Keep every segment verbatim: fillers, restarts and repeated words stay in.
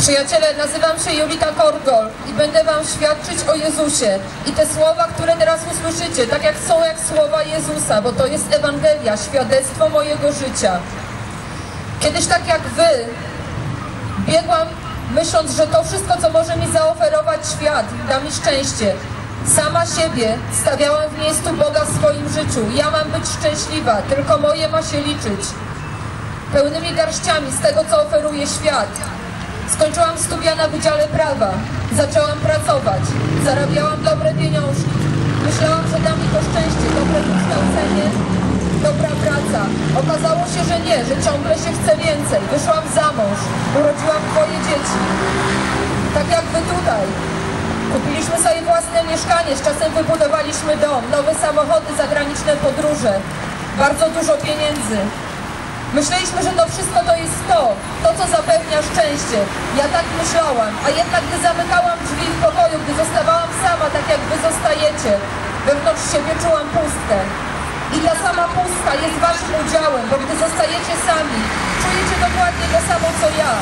Przyjaciele, nazywam się Julita Korgol i będę wam świadczyć o Jezusie. I te słowa, które teraz usłyszycie, tak jak są jak słowa Jezusa, bo to jest Ewangelia, świadectwo mojego życia. Kiedyś tak jak wy, biegłam myśląc, że to wszystko, co może mi zaoferować świat, da mi szczęście. Sama siebie stawiałam w miejscu Boga w swoim życiu. Ja mam być szczęśliwa, tylko moje ma się liczyć. Pełnymi garściami z tego, co oferuje świat. Skończyłam studia na Wydziale Prawa. Zaczęłam pracować. Zarabiałam dobre pieniążki. Myślałam, że da mi to szczęście, dobre wykształcenie, dobra praca. Okazało się, że nie, że ciągle się chce więcej. Wyszłam za mąż. Urodziłam dwoje dzieci. Tak jak wy tutaj. Kupiliśmy sobie własne mieszkanie, z czasem wybudowaliśmy dom, nowe samochody, zagraniczne podróże. Bardzo dużo pieniędzy. Myśleliśmy, że to wszystko to jest to, to co zapewnia szczęście. Ja tak myślałam, a jednak gdy zamykałam drzwi w pokoju, gdy zostawałam sama, tak jak wy zostajecie, wewnątrz siebie czułam pustkę. I ta sama pustka jest waszym udziałem, bo gdy zostajecie sami, czujecie dokładnie to samo co ja.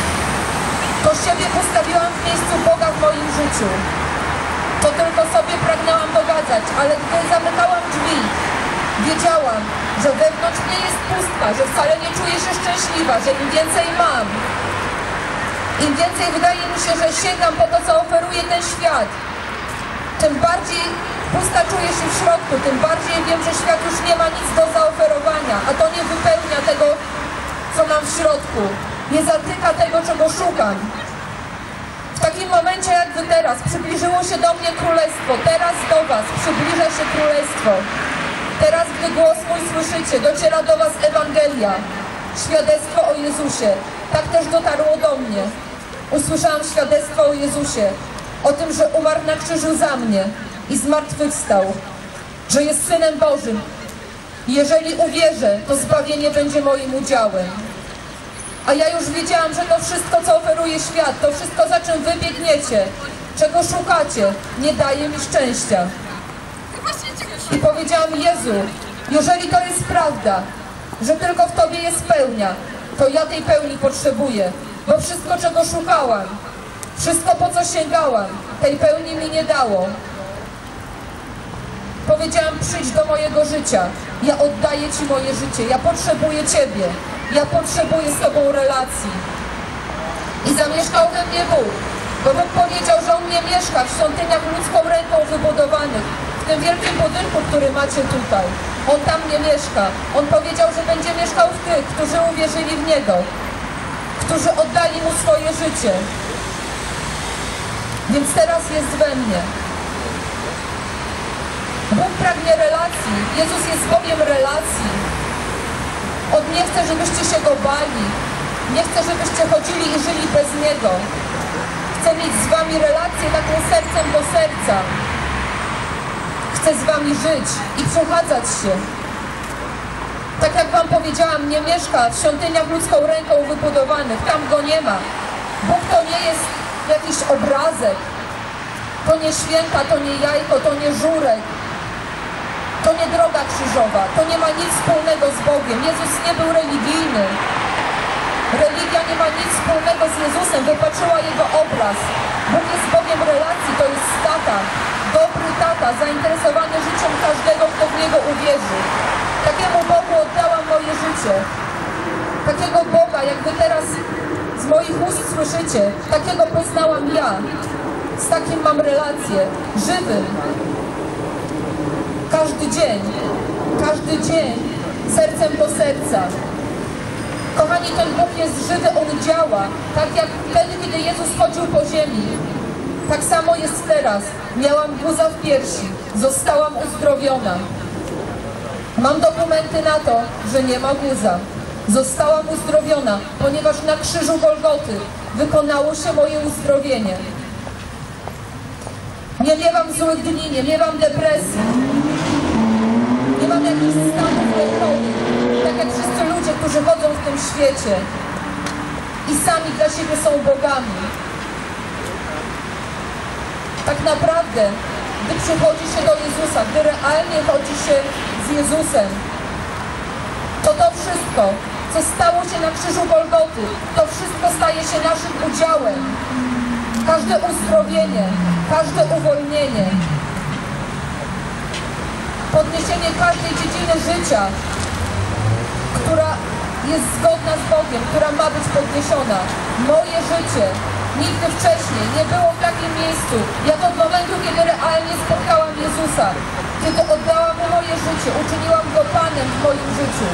To siebie postawiłam w miejscu Boga w moim życiu. To tylko sobie pragnęłam dogadzać, ale gdy zamykałam drzwi, wiedziałam, że wewnątrz mnie jest pustka, że wcale nie czuję się szczęśliwa, że im więcej mam, im więcej wydaje mi się, że sięgam po to, co oferuje ten świat, tym bardziej pusta czuję się w środku, tym bardziej wiem, że świat już nie ma nic do zaoferowania, a to nie wypełnia tego, co mam w środku, nie zatyka tego, czego szukam. W takim momencie jak wy teraz, przybliżyło się do mnie Królestwo, teraz do was przybliża się Królestwo. Teraz, gdy głos mój słyszycie, dociera do was Ewangelia, świadectwo o Jezusie. Tak też dotarło do mnie. Usłyszałam świadectwo o Jezusie, o tym, że umarł na krzyżu za mnie i zmartwychwstał, że jest Synem Bożym. I jeżeli uwierzę, to zbawienie będzie moim udziałem. A ja już wiedziałam, że to wszystko, co oferuje świat, to wszystko, za czym wy biegniecie, czego szukacie, nie daje mi szczęścia. I powiedziałam, Jezu, jeżeli to jest prawda, że tylko w Tobie jest pełnia, to ja tej pełni potrzebuję, bo wszystko, czego szukałam, wszystko, po co sięgałam, tej pełni mi nie dało. Powiedziałam, przyjdź do mojego życia, ja oddaję Ci moje życie, ja potrzebuję Ciebie, ja potrzebuję z Tobą relacji. I zamieszkał we mnie Bóg, bo Bóg powiedział, że On nie mieszka w świątyniach ludzką ręką wybudowanych, w tym wielkim budynku, który macie tutaj. On tam nie mieszka. On powiedział, że będzie mieszkał w tych, którzy uwierzyli w Niego, którzy oddali Mu swoje życie. Więc teraz jest we mnie. Bóg pragnie relacji. Jezus jest Bogiem relacji. On nie chce, żebyście się Go bali. Nie chce, żebyście chodzili i żyli bez Niego. Chce mieć z wami relację taką sercem do serca. Chce z wami żyć i przechadzać się. Tak jak wam powiedziałam, nie mieszka w świątyniach ludzką ręką wybudowanych. Tam Go nie ma. Bóg to nie jest jakiś obrazek. To nie święta, to nie jajko, to nie żurek. To nie droga krzyżowa. To nie ma nic wspólnego z Bogiem. Jezus nie był religijny. Religia nie ma nic wspólnego z Jezusem. Wypaczyła Jego obraz. Bóg jest Bogiem relacji. To jest tata. Dobry tata, zainteresowany życiem każdego, kto w Niego uwierzy. Takiemu Bogu oddałam moje życie. Takiego Boga, jak wy teraz z moich ust słyszycie, takiego poznałam ja. Z takim mam relację. Żywym. Każdy dzień. Każdy dzień. Sercem do serca. Kochani, ten Bóg jest żywy, On działa. Tak jak wtedy, kiedy Jezus chodził po ziemi. Tak samo jest teraz. Miałam guza w piersi. Zostałam uzdrowiona. Mam dokumenty na to, że nie ma guza. Zostałam uzdrowiona, ponieważ na krzyżu Golgoty wykonało się moje uzdrowienie. Nie miewam złych dni, nie miewam depresji. Nie mam jakichś stanów lękowych. Tak jak wszyscy ludzie, którzy chodzą w tym świecie. I sami dla siebie są bogami. Tak naprawdę, gdy przychodzi się do Jezusa, gdy realnie chodzi się z Jezusem, to to wszystko, co stało się na krzyżu Golgoty, to wszystko staje się naszym udziałem. Każde uzdrowienie, każde uwolnienie, podniesienie każdej dziedziny życia, która jest zgodna z Bogiem, która ma być podniesiona. Moje życie nigdy wcześniej nie było w takim miejscu, jak od momentu, kiedy realnie spotkałam Jezusa, kiedy oddałam Mu moje życie, uczyniłam Go Panem w moim życiu.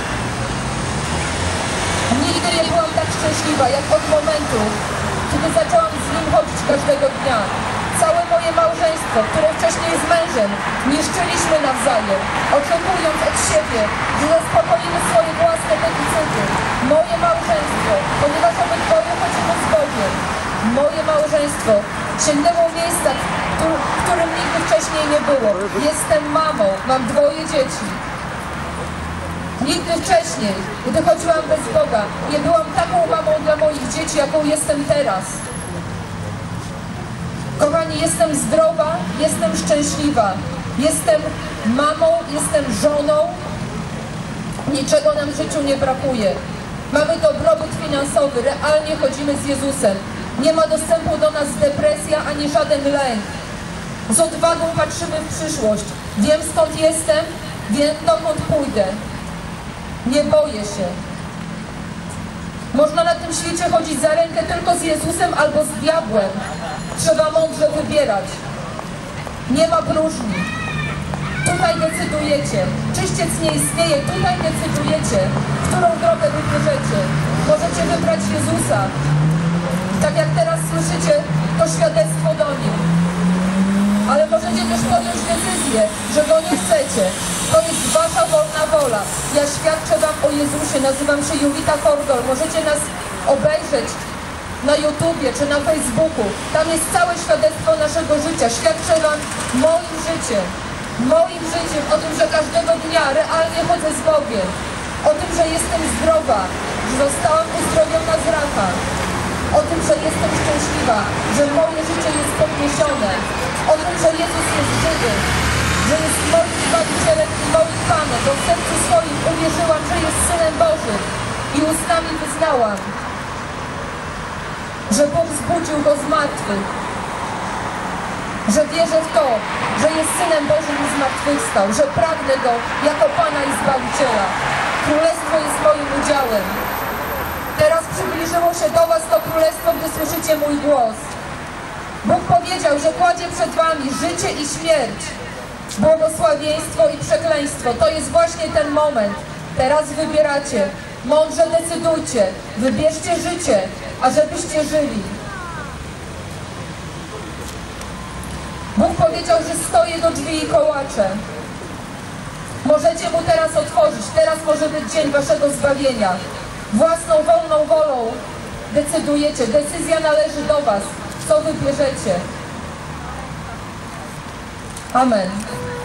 Nigdy nie byłam tak szczęśliwa, jak od momentu, kiedy zaczęłam z Nim chodzić każdego dnia. Całe moje małżeństwo, które wcześniej z mężem niszczyliśmy nawzajem, oczekując od siebie, że zaspokoimy swoje własne deficyty. Moje małżeństwo, ponieważ obydwoje chodzimy z Bogiem, moje małżeństwo sięgnęło miejsca, w którym nigdy wcześniej nie było. Jestem mamą, mam dwoje dzieci. Nigdy wcześniej, gdy chodziłam bez Boga, nie byłam taką mamą dla moich dzieci, jaką jestem teraz. Kochani, jestem zdrowa, jestem szczęśliwa, jestem mamą, jestem żoną, niczego nam w życiu nie brakuje. Mamy dobrobyt finansowy, realnie chodzimy z Jezusem. Nie ma dostępu do nas depresja ani żaden lęk. Z odwagą patrzymy w przyszłość. Wiem, skąd jestem, wiem, dokąd pójdę. Nie boję się. Można na tym świecie chodzić za rękę tylko z Jezusem albo z diabłem. Trzeba mądrze wybierać. Nie ma próżni. Tutaj decydujecie. Czyściec nie istnieje. Tutaj decydujecie, którą drogę wybierzecie. Możecie wybrać Jezusa. Tak jak teraz słyszycie, to świadectwo do Nim. Ale możecie też podjąć decyzję, że Go nie chcecie. To jest Wasza wolna wola. Ja świadczę Wam o Jezusie. Nazywam się Julita Kordol. Możecie nas obejrzeć na YouTubie czy na Facebooku. Tam jest całe świadectwo naszego życia. Świadczę Wam moim życiem. Moim życiem. O tym, że każdego dnia realnie chodzę z Bogiem. O tym, że jestem zdrowa. Że zostałam uzdrowiona z raka. O tym, że jestem szczęśliwa. Że moje życie jest podniesione. O tym, że Jezus jest żywy. Że jest moim Zbawicielem i moim Panem. Bo w sercu swoim uwierzyłam, że jest Synem Bożym. I ustami wyznałam, że Bóg zbudził Go z martwych, że wierzę w to, że jest Synem Bożym i zmartwychwstał, że pragnę Go jako Pana i Zbawiciela. Królestwo jest moim udziałem. Teraz przybliżyło się do Was to Królestwo, gdy słyszycie mój głos. Bóg powiedział, że kładzie przed Wami życie i śmierć, błogosławieństwo i przekleństwo. To jest właśnie ten moment. Teraz wybieracie. Mądrze decydujcie. Wybierzcie życie, ażebyście żyli. Bóg powiedział, że stoję do drzwi i kołaczę. Możecie Mu teraz otworzyć. Teraz może być dzień Waszego zbawienia. Własną, wolną wolą decydujecie. Decyzja należy do Was. Co wybierzecie? Amen.